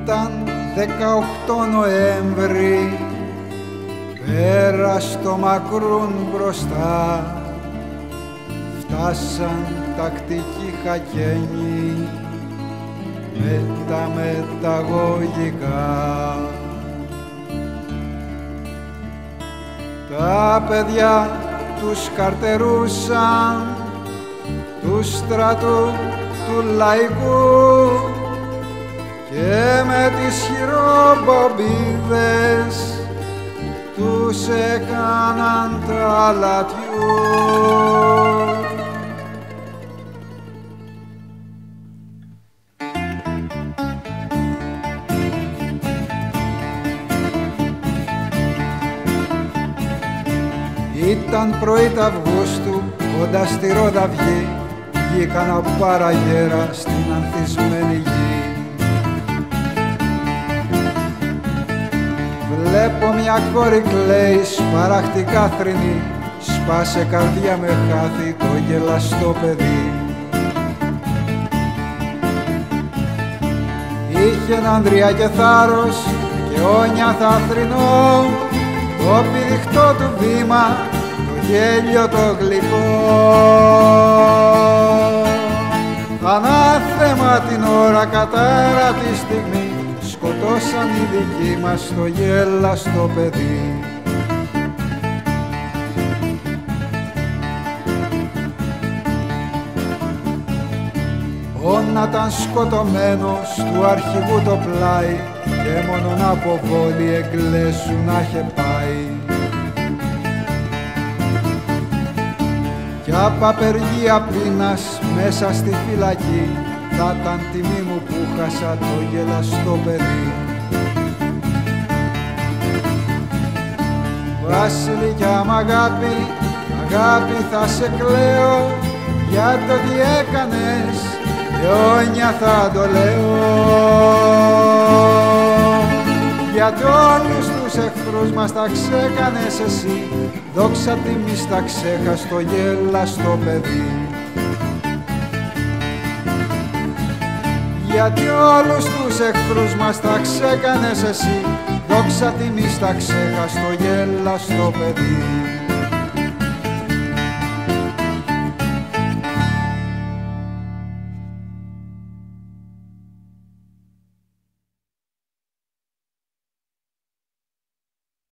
Ήταν 18 Νοέμβρη, πέρα στο μακρούν μπροστά, φτάσαν τακτικοί χακένοι με τα μεταγωγικά. Τα παιδιά τους καρτερούσαν του στρατού του λαϊκού και με τις χειρομπομπίδες τους έκαναν τα λατιού. Ήταν πρωί τ' Αυγούστου, κοντά στη Ροδαυγή, βγήκαν από παραγέρα στην ανθισμένη γη. Βλέπω μια κόρη κλαίει, σπαραχτικά θρηνή, σπάσε καρδιά με χάθη το γελαστό παιδί. Είχε έναν ανδρεία και θάρρος και όνια θα θρηνώ, το πηδιχτό του βήμα, το γέλιο το γλυκό. Ανάθεμα την ώρα, κατάρα τη στιγμή, σκοτώσαν οι δικοί μας το γέλαστο παιδί. Όνα ήταν σκοτωμένος του αρχηγού το πλάι και μόνον από βόλη εγκλέσου να είχε πάει. Κι απ' απεργία πείνας μέσα στη φυλακή θα ήταν τιμή μου που χάσα το γελαστό παιδί. Βασιλικιά μ' αγάπη, αγάπη θα σε κλαίω για το τι έκανες, αιώνια θα το λέω. Γιατί όλους τους εχθρούς μας τα ξέκανες εσύ, δόξα τιμής τα ξέχας το γέλαστο παιδί. Γιατί όλους τους εχθρούς μας τα ξέκανες εσύ, δόξα τιμής τα ξέχας το γέλαστο παιδί.